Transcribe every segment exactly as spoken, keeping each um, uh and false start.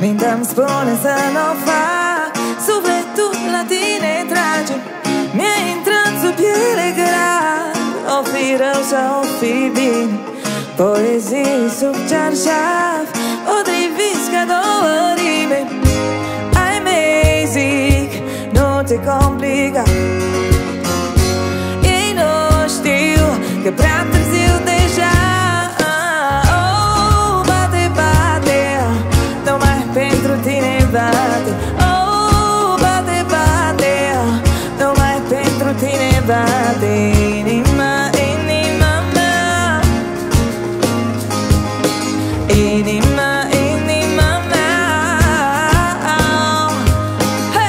Mintea-mi spune să n-o fac, sufletul la tine trage, mi-a intrat sub piele grea. O fi rău sau o fi bine, poezii sub cearșaf, o triviți ca două rime. Amazing, nu te complica, ei nu știu că prea târziu deja. Oh, bate, bate, numai pentru tine bate. Oh, bate, bate, numai pentru tine bate. Inima, inima mea, inima, inima mea. Hey!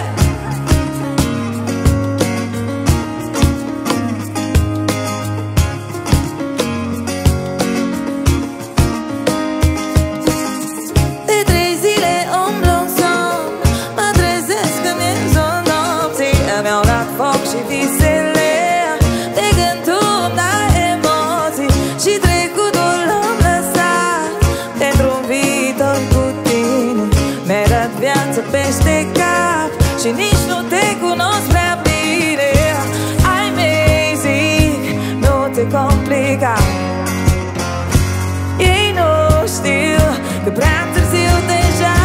De trei zile umblu în somn, mă trezesc că mi-e zon nopții. Mi-au dat foc și visele, de gânduri la emoții, și trecutul l-am lăsat pentru un viitor cu tine. Mi-ai dat viață peste cap și nici nu te cunosc prea bine. Amazing, nu te complica, ei nu știu că prea târziu deja.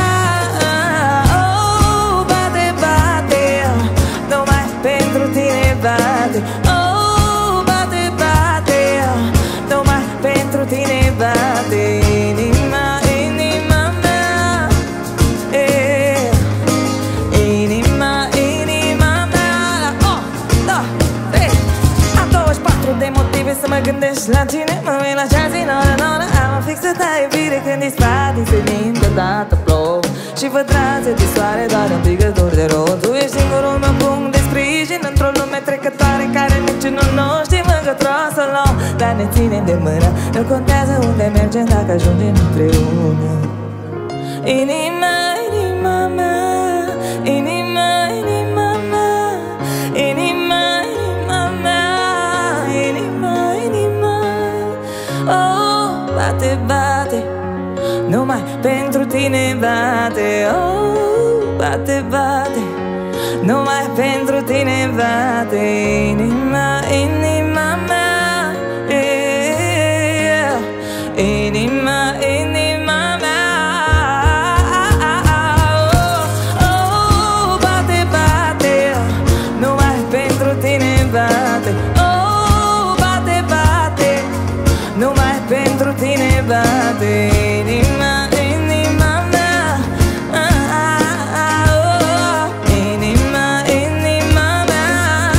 Oh, bate, bate, numai pentru tine bate. Oh, bate, bate, numai pentru tine bate. Inima, inima mea, eh, inima, inima mea. Oh, da, trei. Am douăzeci și patru de motive să mă gândesc la tine. Mă uit la ceas din oră în oră, am o fixă ta iubire când dispar din senin, deodată plouă și văd raze de soare doar în picături de rol. Tu ești singurul meu punct de sprijin într-o lume trecătoare în care niciunul nu știm încotro să luăm, dar ne ținem de mână. Nu contează unde mergem dacă ajungem împreună. Inima, inima mea, inima, inima mea, inima, inima mea, inima, inima. Oh, bate, bate, numai pentru tine bate. Oh, bate, bate, numai pentru tine bate. Inima, inima mea, yeah. Inima, inima mea. Oh, oh, bate, bate, numai pentru tine bate. Oh, bate, bate, numai pentru tine bate. Inima, inima mea. Oh, inima, inima mea.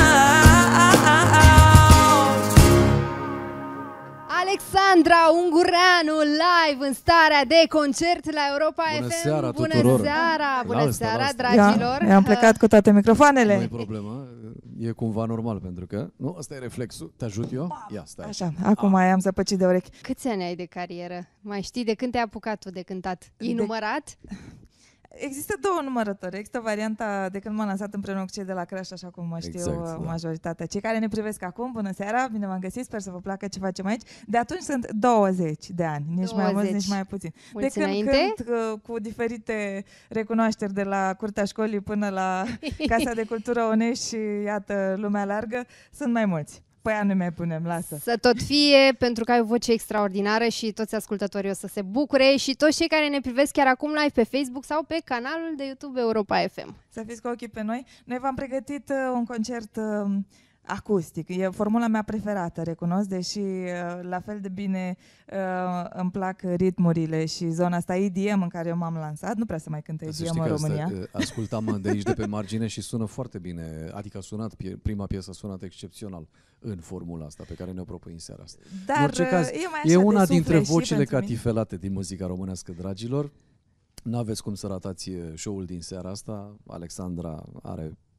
Alexandra Ungureanu live în starea de concert la Europa Bună F M. seara Bună tuturor. seara, bună La seara, asta, la dragilor. Ia, am plecat cu toate microfoanele. Nu e problemă, e cumva normal pentru că... Nu, ăsta e reflexul. Te ajut eu? Ia, stai. Așa, acum am zăpăcit de urechi. Câți ani ai de carieră? Mai știi de când te-ai apucat tu de cântat? E numărat? Există două numărători. Există varianta de când m-am lansat împreună cu cei de la Crash, așa cum mă știu Exact, exact, da. majoritatea. Cei care ne privesc acum, bună seara, bine v-am găsit, sper să vă placă ce facem aici. De atunci sunt douăzeci de ani, nici douăzeci. mai mult, nici mai puțin. Mulți de când înainte? cânt uh, cu diferite recunoașteri de la Curtea Școlii până la Casa de Cultură Onești și iată lumea largă, sunt mai mulți. Păi nu mai punem, lasă. Să tot fie, pentru că ai o voce extraordinară și toți ascultătorii o să se bucure și toți cei care ne privesc chiar acum live pe Facebook sau pe canalul de YouTube Europa F M. Să fiți cu ochii pe noi. Noi v-am pregătit uh, un concert uh, acustic. E formula mea preferată, recunosc, deși uh, la fel de bine uh, îmi plac ritmurile și zona asta E D M în care eu m-am lansat. Nu prea se mai cântă E D M în România. Asta, ascultam de aici de pe margine și sună foarte bine. Adică a sunat, prima piesă a sunat excepțional în formula asta pe care ne-o propui în seara asta. Dar în orice caz, e, mai e una de dintre suflet vocile pentru mine. catifelate din muzica românească, dragilor. N-aveți cum să ratați show-ul din seara asta. Alexandra are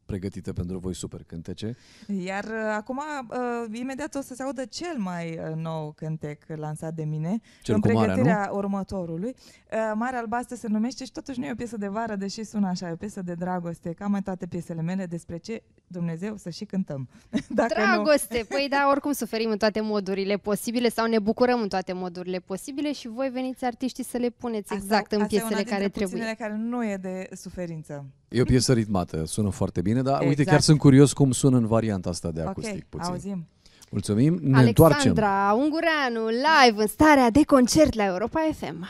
pregătite pentru voi super cântece. Iar uh, acum, uh, imediat o să se audă cel mai uh, nou cântec lansat de mine, Cel în cu marea, pregătirea următorului. Uh, Marea Albastră se numește și totuși nu e o piesă de vară, deși sună așa, e o piesă de dragoste, ca mai toate piesele mele, despre ce Dumnezeu să și cântăm. Dacă Dragoste! Nu... Păi da, oricum suferim în toate modurile posibile sau ne bucurăm în toate modurile posibile și voi veniți artiștii să le puneți exact asta, în asta piesele care trebuie. care nu e de suferință. E o piesă ritmată, sună foarte bine, dar Exact. uite, chiar sunt curios cum sună în varianta asta de acustic. Ok, puțin. auzim. Mulțumim, ne întoarcem. Alexandra Ungureanu, live în starea de concert la Europa F M.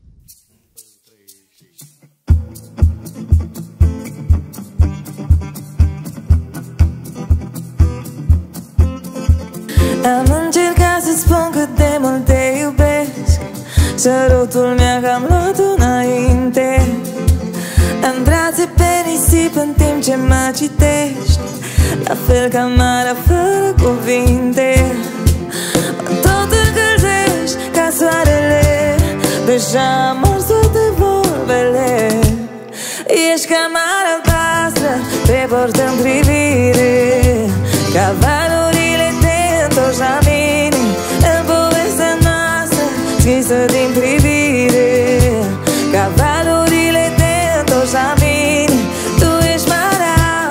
Am încercat să spun cât de mult te iubesc, sărutul mi-a cam luat înainte. În brațe pe nisip în timp ce mă citești, la fel ca marea fără cuvinte. Mă tot încălzești ca soarele, deja am ars toate vorbele. Ești ca marea albastră, te port în privire, ca valurile te întorci la mine, în povestea noastră scrisă din privire, ca valurile te întorci la mine, tu ești marea.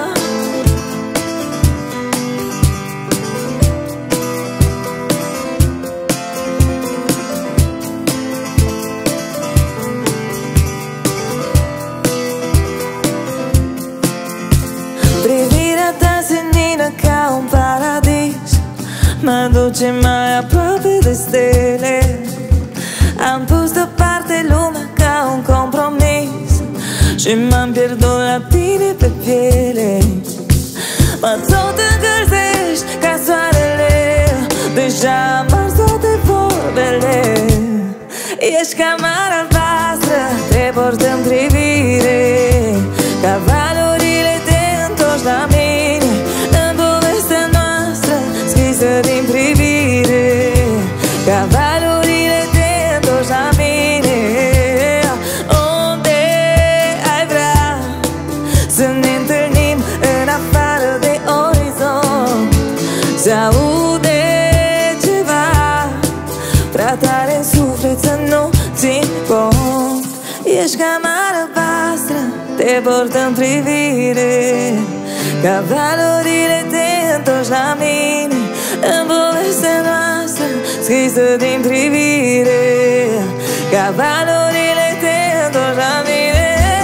Privirea ta senină ca un paradis, mă duce mai aproape de stele. Am pus deoparte lumea ca un compromis și m-am pierdut la tine pe piele. Mă tot încălzești ca soarele, deja am ars toate vorbele. Ești ca marea albastră, te port în privire, ca valurile te întorci la mine, în povestea noastră scrisă din privire, ca valurile te întorci la mine. Unde ai vrea să ne întâlnim, în afară de orizont, se aude ceva prea tare în suflet să nu țin cont. Ești ca marea albastră, te port în privire, ca valurile te întorci la mine, în povestea noastră scrisă din privire, ca valurile te întorci la mine.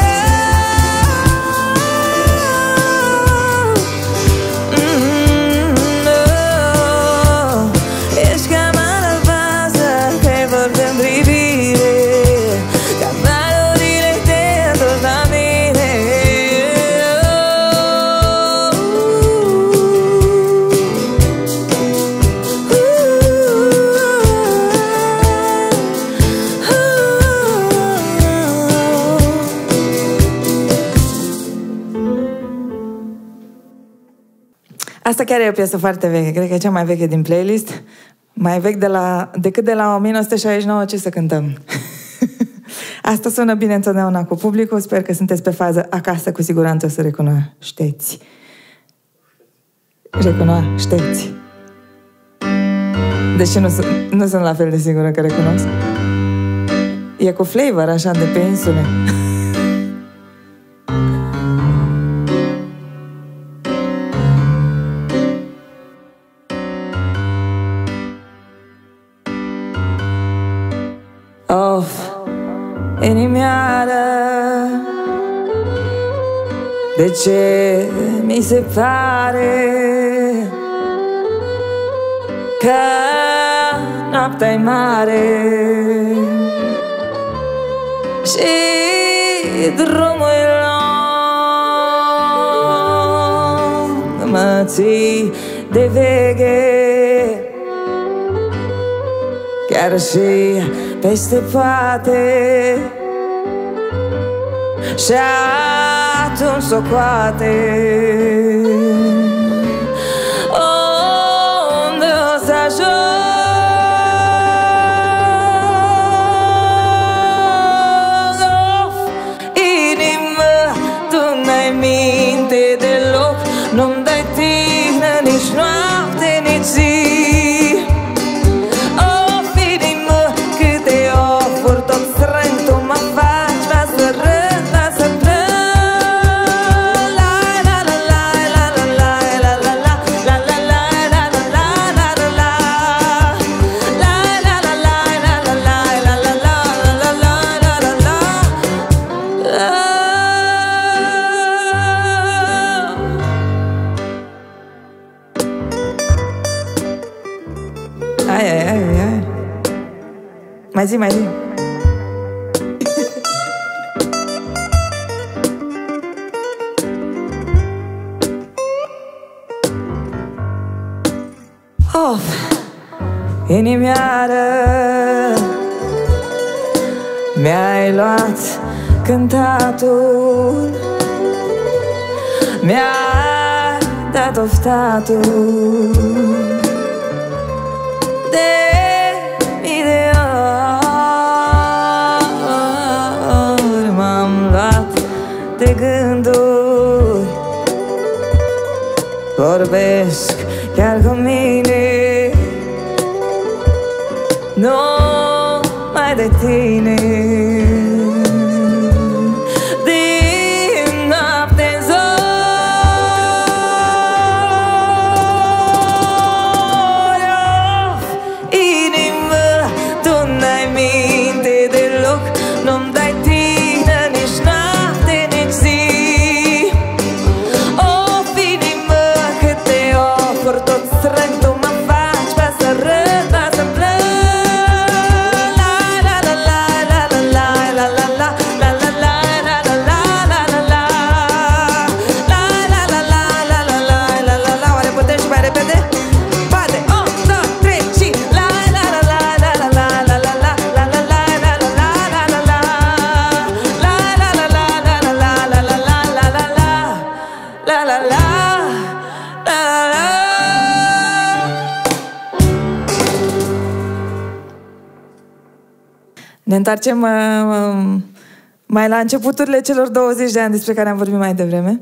Mm-hmm, oh. Ești ca marea albastră, te port în privire, ca valurile te întorci la mine. Asta chiar e o piesă foarte veche, cred că e cea mai veche din playlist, mai vechi de la, decât de la o mie nouă sute șaizeci și nouă, ce să cântăm. Asta sună bine întotdeauna cu publicul, sper că sunteți pe fază acasă, cu siguranță o să recunoașteți. Recunoașteți. Deși nu, nu sunt la fel de sigură că recunosc. E cu flavor așa de pe insule. Of, inimioară, de ce mi se pare că noaptea-i mare și drumul lung, mă ții de veche, chiar și peste poate, și atunci socoate unde o să ajung. Of, inimă, tu n-ai minte deloc. Mai zi, mai zi. Of, inimioară, mi-ai luat cântatul, mi-ai dat oftatul de mii de ori. M-am luat de gânduri, vorbesc chiar cu mine, nu mai de tine. Din noapte în zori, of, inimă, tu n-ai minte deloc, nu-mi dai tine nici noapte, nici zi. Of, inimă, cât te ofăr, tot strâng, tu mă faci pa să râd, pa să plâng. Ne întoarcem uh, mai la începuturile celor douăzeci de ani despre care am vorbit mai devreme.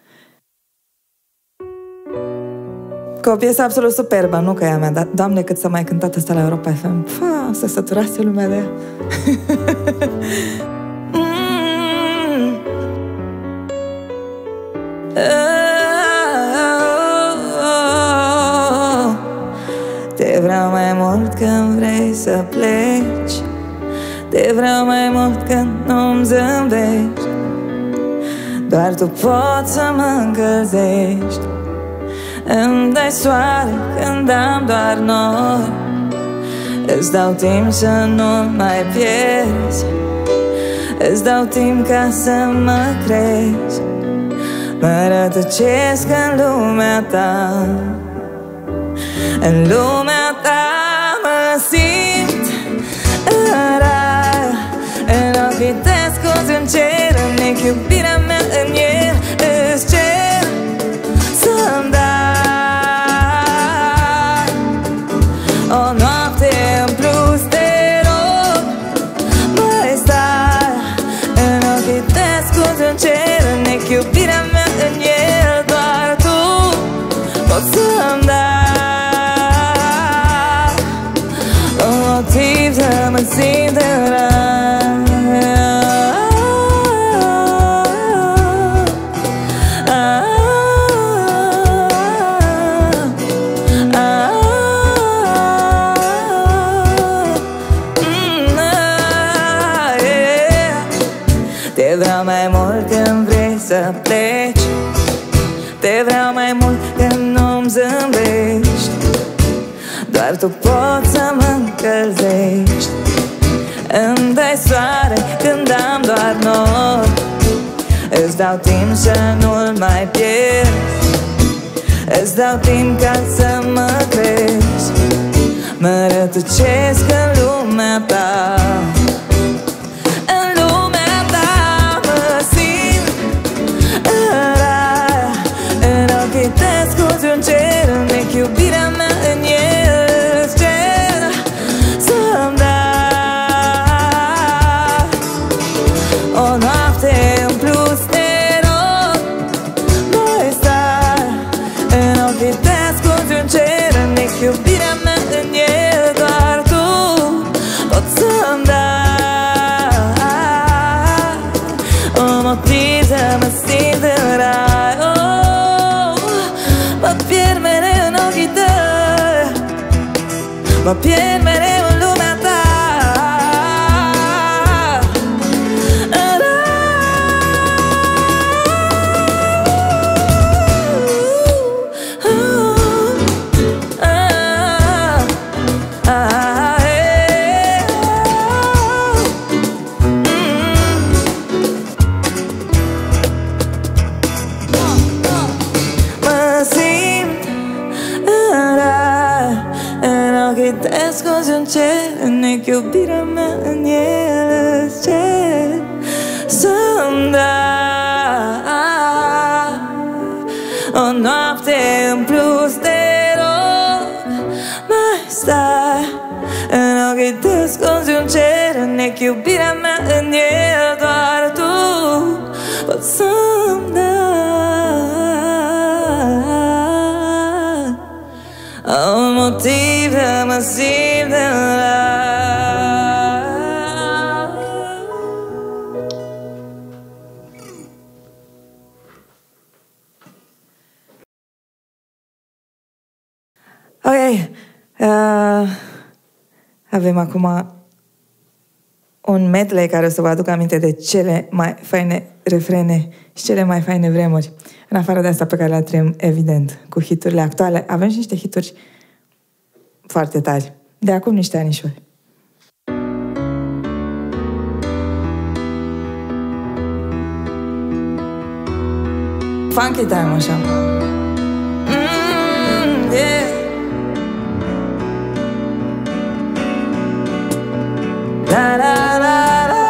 Cu o piesă absolut superbă, nu că e a mea, dar, Doamne, cât s-a mai cântat asta la Europa F M. Pă, să săturase lumea de ea. mm. oh, Te vreau mai mult când vrei să pleci, te vreau mai mult când nu-mi zâmbești, doar tu poți să mă încălzești. Îmi dai soare când am doar nori, îți dau timp să nu mai pierzi, îți dau timp ca să mă crezi. Mă rătăcesc în lumea ta, în lumea ta mă simt în rai, în ochii te ascunzi în cer, în nec iubirea mea în el îți cer să-mi dai o noapte în plus, te rog, mai stai, în ochii te ascunzi în cer, în nec iubirea mea în el, doar tu poți să-mi dai un motiv să mă simt în rai. Te vreau mai mult când vrei să pleci, te vreau mai mult când nu-mi zâmbești, doar tu poți să mă încălzești. Îmi dai soare când am doar nori, îți dau timp să nu-l mai pierzi, îți dau timp ca să mă crezi. Mă rătăcesc în lumea ta, în lumea ta mă simt în rai, în ochii te ascunzi un cer, în nec iubirea mea în el îți cer să-mi dai o noapte în plus, te rog, mai stai, în ochii te ascunzi un cer, în nec iubirea mea în el, doar tu poți să-mi dai un motiv să mă simt în rai. Oh, mă pierd mereu în ochii tăi, mă pierd mereu în lumea ta. întuneric, iubirea mea în el doar tu poți să-mi dai. Am un motiv de mă simt de ok, uh, avem acum un medley care o să vă aduc aminte de cele mai faine refrene și cele mai faine vremuri. În afară de asta pe care le trăim, evident, cu hiturile actuale, avem și niște hituri foarte tari. De acum niște anișori. Funky time, așa. Mm, yeah. La la la.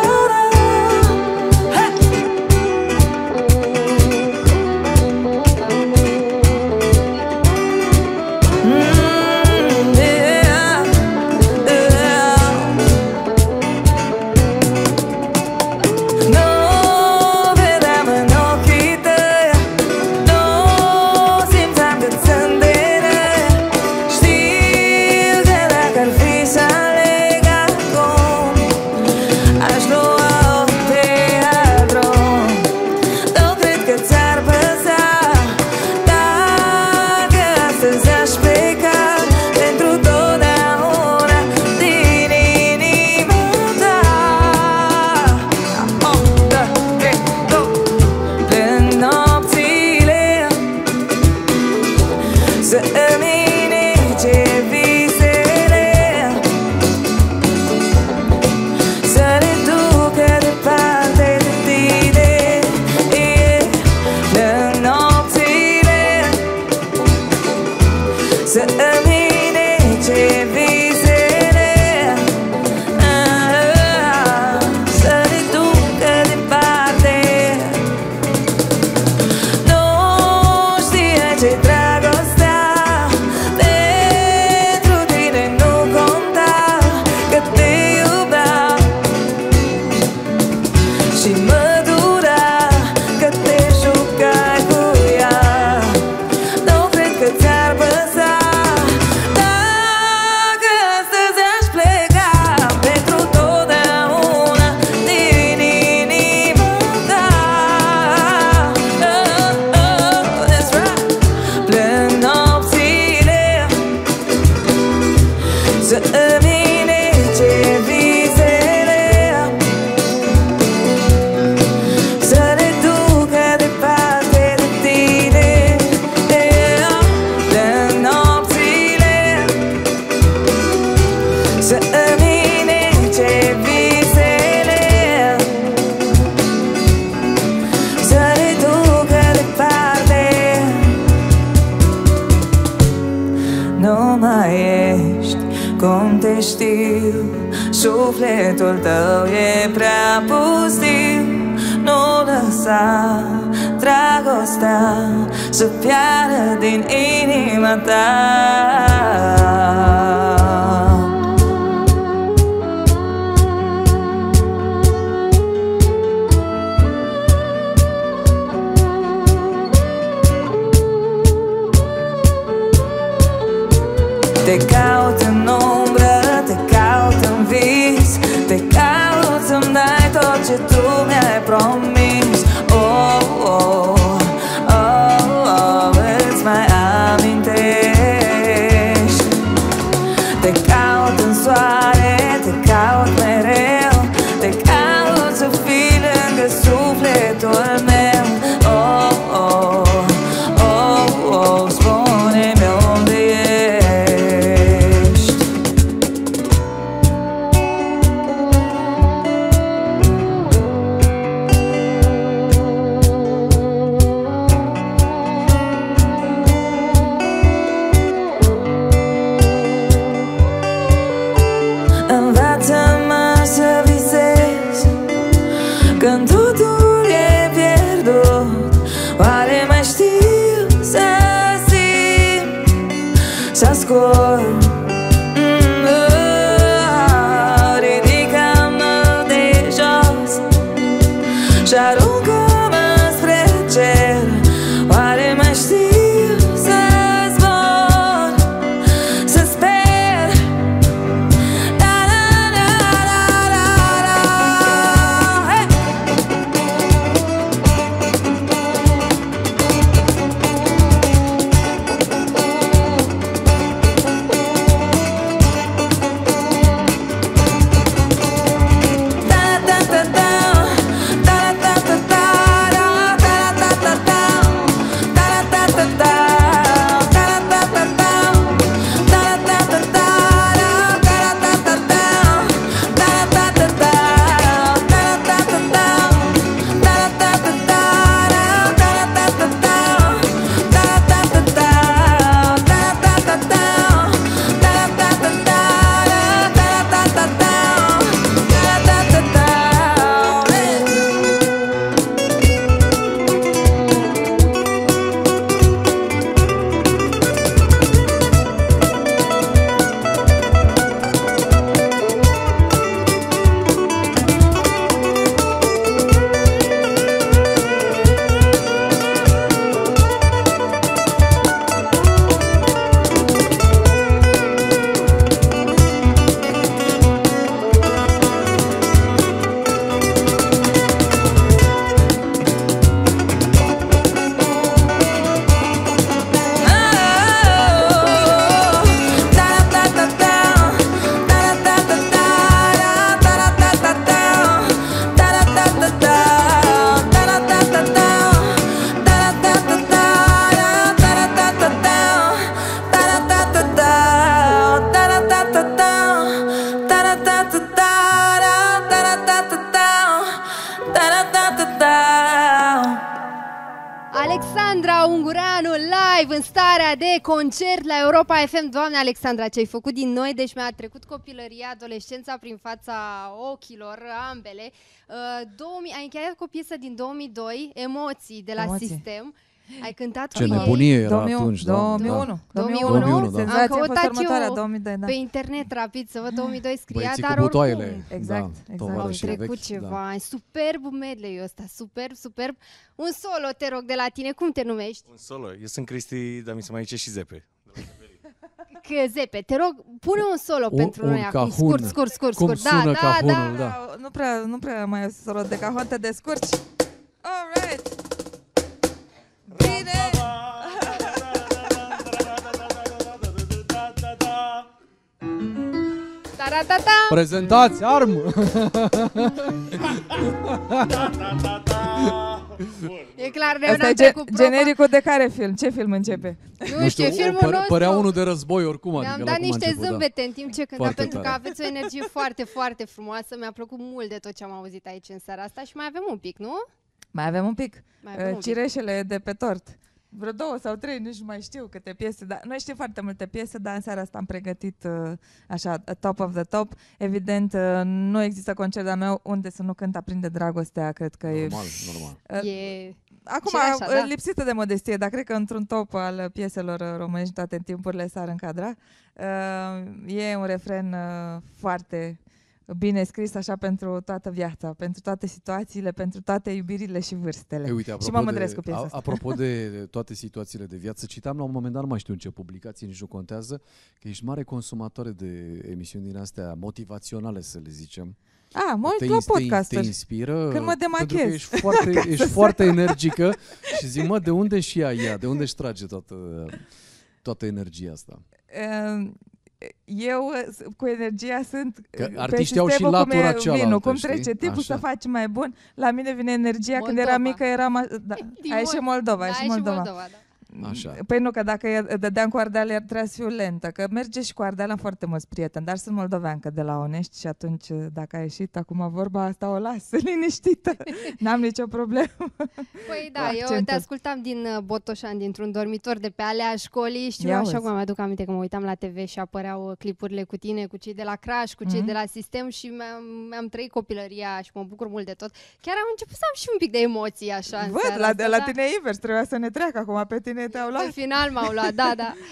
Sufletul tău e prea pustiu. Nu lăsa dragostea să piară din inima ta. Te caut în umbră, te caut în vis, te caut să-mi dai tot ce tu mi-ai promis. Oh, oh, oh, oh, îți mai amintești. Te caut în soare, te caut mereu, te caut să fii lângă sufletul meu. Oh, oh, oh, oh, spune-mi unde ești. Când totul e pierdut, oare mai știu să simt, să ascult? Mm, oh, ridică-mă și aruncă-mă spre cer. Oare mai știu să zbor, să sper? La la la la la la. Hey! Alexandra Ungureanu live în starea de concert la Europa F M. Doamne, Alexandra, ce ai făcut din noi? Deci mi-a trecut copilăria, adolescența prin fața ochilor, ambele. Uh, două mii, ai încheiat cu o piesă din două mii doi, Emoții, de la Emoții. Sistem. Ai cântat Ce cu ei. nebunie era două mii unu, atunci, da. două mii unu, Da. două mii două mii unu, unu, da. senzația Am a fost căutat următoarea, eu două mii doi, da. pe internet rapid să văd două mii doi scria, Băieții dar cu oricum butoaiele. Exact, da, exact. au tovarășii trecut vechi, ceva. da. Superb medley-ul ăsta, superb, superb. Un solo, te rog, de la tine, cum te numești? Un solo. Eu sunt Cristi, dar mi se mai zice și Zepe. Că Zepe, te rog, pune un solo Un- pentru un noi acum, cahun. scurt, scurt, scurt, Cum scurt. Da, sună da, cahunul, da. da. Nu prea, nu prea mai e solo de cahon, te descurci. Alright. Bine. Ta-ra-ta-ta. Prezentați armă! E clar, ne Asta e am ge- trecut proba. genericul de care film? Ce film începe? Nu știu, filmul păre- nostru. Părea unul de război oricum. Mi-am adică dat la cum a niște început, da. zâmbete în timp ce cânta, Foarte pentru că tare. aveți o energie foarte, foarte frumoasă. Mi-a plăcut mult de tot ce am auzit aici în seara asta și mai avem un pic, nu? Mai avem un pic. Mai avem Uh, un pic. Cireșele de pe tort. Vreo două sau trei, nici nu mai știu câte piese. Dar noi știm foarte multe piese, dar în seara asta am pregătit uh, așa, top of the top. Evident, uh, nu există concert al meu unde să nu cânt Aprinde dragostea, cred că e... Normal, normal. Uh, E... Acum, Și așa, da. lipsită de modestie, dar cred că într-un top al pieselor uh, românești toate timpurile s-ar încadra. Uh, e un refren uh, foarte bine scris așa pentru toată viața, pentru toate situațiile, pentru toate iubirile și vârstele. E, uite, și apropo mă mândresc cu de, piesa a, asta. apropo de toate situațiile de viață, citam la un moment dat, nu mai știu în ce publicații, nici nu contează, că ești mare consumatoare de emisiuni din astea motivaționale, să le zicem. A, mă uit Te, la ins- te, te podcasturi. inspiră Când mă pentru că demachez. ești foarte, ești foarte energică și zic, mă, de unde și ea ea? De unde își trage toată, toată energia asta? Uh, Eu uh, cu energia sunt Că uh, pe artiștii au și sistemul cum e latura cealaltă, vinul, cum știi? trece timpul Așa. să faci mai bun. La mine vine energia când Moldova. eram mică, eram... a- Da, Din ai și Mol- Moldova, ai Da, și ai Moldova. Moldova, da. Așa. Păi nu, că dacă e- dădeam cu Ardeal, iar trebuia să fiu lentă, că merge și cu Ardeal am foarte mulți prieteni, dar sunt moldoveancă de la Onești și atunci, dacă a ieșit acum vorba asta, o las liniștită, n-am nicio problemă. Păi da, Cu eu te accentul. ascultam din uh, Botoșani, dintr-un dormitor de pe alea școlii. Știu Ia așa uzi. cum mă aduc aminte că mă uitam la T V și apăreau uh, clipurile cu tine, cu cei de la Crash, cu cei Mhm. de la Sistem și mi-am, mi-am trăit copilăria și mă bucur mult de tot. Chiar am început să am și un pic de emoții așa în Văd, seara la, asta, la da. tine invers, trebuia să ne treacă, acum pe tine te-au luat. În final m-au luat, da, da.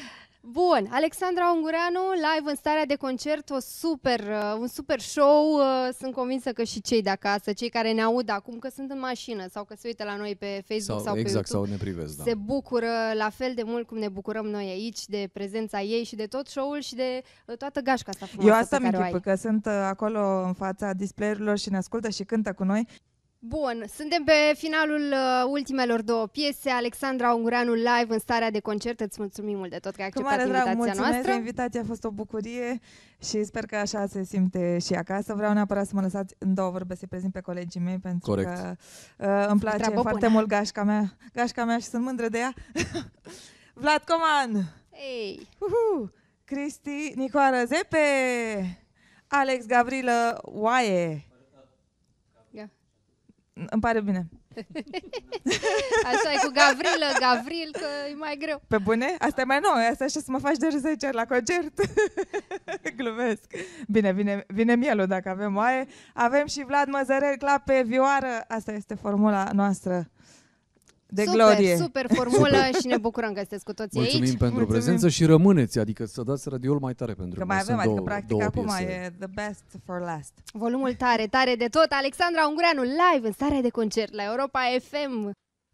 Bun, Alexandra Ungureanu, live în starea de concert, o super, uh, un super show. Uh, sunt convinsă că și cei de acasă, cei care ne aud acum, că sunt în mașină sau că se uită la noi pe Facebook sau, sau pe exact, YouTube, sau ne privesc, da. se bucură la fel de mult cum ne bucurăm noi aici, de prezența ei și de tot show-ul și de uh, toată gașca asta frumoasă. Eu asta pe care o mi-închipă, ai. că sunt uh, acolo în fața display-urilor și ne ascultă și cântă cu noi. Bun, suntem pe finalul uh, ultimelor două piese. Alexandra Ungureanu live în starea de concert. Îți mulțumim mult de tot că ai Cu acceptat mare drag, invitația mulțumesc, noastră. invitația a fost o bucurie și sper că așa se simte și acasă. Vreau neapărat să mă lăsați în două vorbe să-i prezint pe colegii mei, pentru Corect. că uh, îmi place Treabă foarte bună. mult gașca mea, gașca mea și sunt mândră de ea. Vlad Coman, Ei, uhu, Cristi Nicoară Zepe, Alex Gavrilă Oaie. Ia. Îmi pare bine. așa e cu Gavrilă, Gavril, că e mai greu. Pe bune? Asta e mai nou, asta e așa să mă faci de râs aici la concert. Glumesc. Bine, vine, vine mielul dacă avem oaie. Avem și Vlad Măzărel, clap pe vioară. Asta este formula noastră de super, glorie. super formulă și ne bucurăm că sunteți cu toții Mulțumim aici. pentru Mulțumim. prezență și rămâneți, adică să dați radioul mai tare pentru Că noi. mai avem, Sunt adică două, practic două acum piese. e the best for last. Volumul tare, tare de tot. Alexandra Ungureanu live în starea de concert la Europa F M.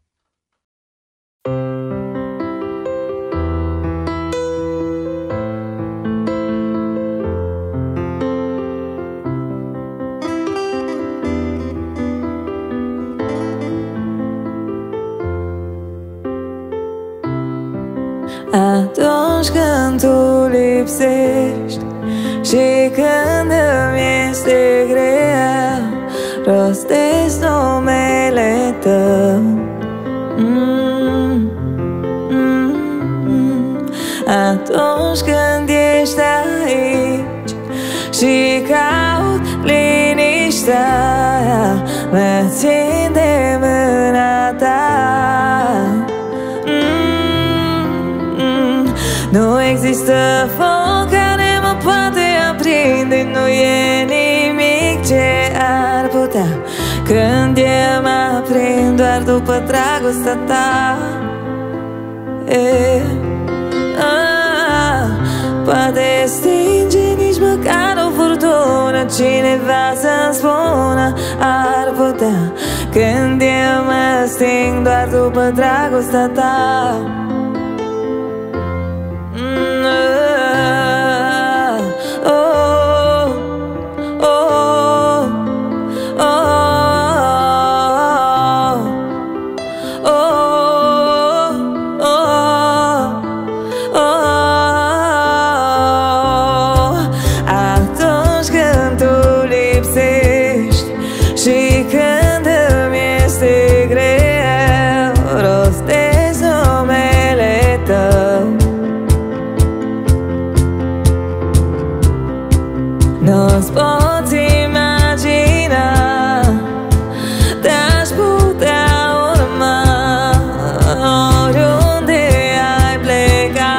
Atunci când tu lipsești și când îmi este greu, rostesc numele tău. mm, mm, mm. Atunci când ești aici și caut liniștea, mă țin de mâna ta. Nu există foc care mă poate aprinde, nu e nimic ce ar putea. Când eu mă aprind doar după dragostea ta. e, a, Poate stinge nici măcar o furtună, cineva să-mi spună ar putea. Când eu mă sting doar după dragostea ta. Și când îmi este greu, rostesc numele tău. Nu-ți poți imagina, te-aș putea urma oriunde ai pleca.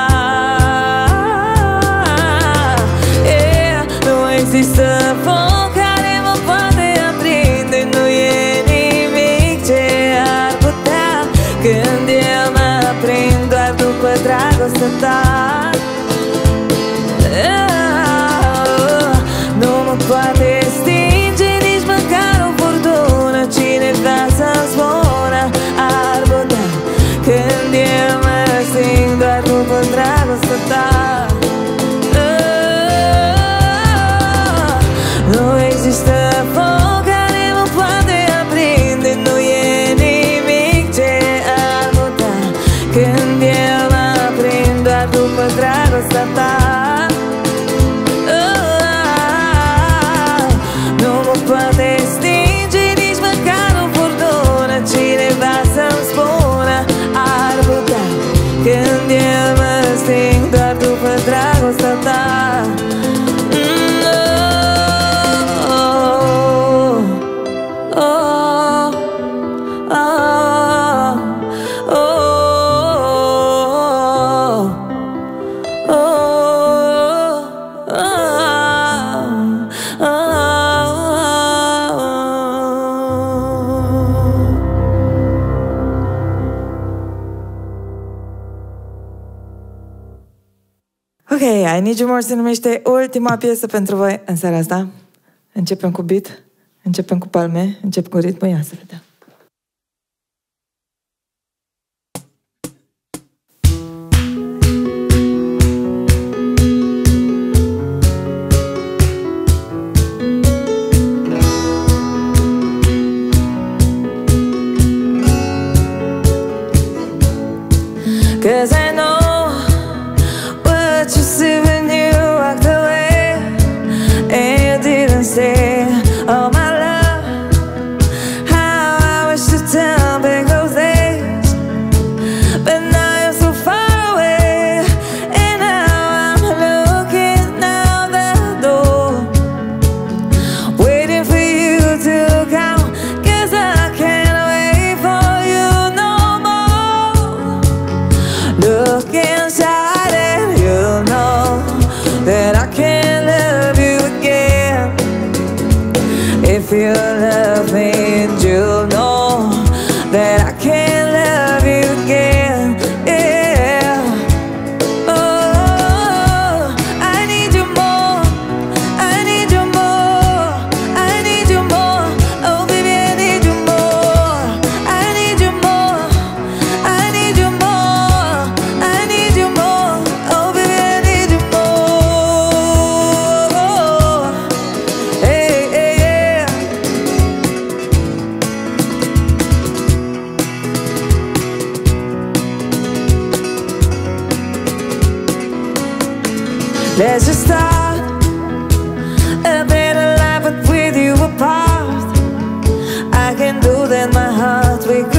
yeah, Nu există foc care mă poate aprinde, nu e nimic ce ar putea. Când eu mă aprind doar după dragostea ta. Nu mă poate stinge nici măcar o furtună, cineva să-mi spună ar putea. Când eu mă sting doar după dragostea ta. Nu există foc care mă poate aprinde, nu e nimic ce ar putea. Când eu mă aprind doar după dragostea I Need You More se numește ultima piesă pentru voi în seara asta. Începem cu beat, începem cu palme, începem cu ritmul, ia să vedem. Cause I know what you see when you walked away, and you didn't say, oh my love, how I wish to turn back those days. But now you're so far away, and now I'm looking out the door, waiting for you to come, cause I can't wait for you no more. Look inside and you'll know that I can't love you again. If you love me, and you'll know that I can't love you again. Yeah. Oh, I need you more. I need you more. I need you more. Oh, baby, I need you more. I need you more. I need you more. I need you more. Oh, baby, I need you more. Hey, hey, yeah. Let's just start a better life, but with you apart. I can do that, my heart will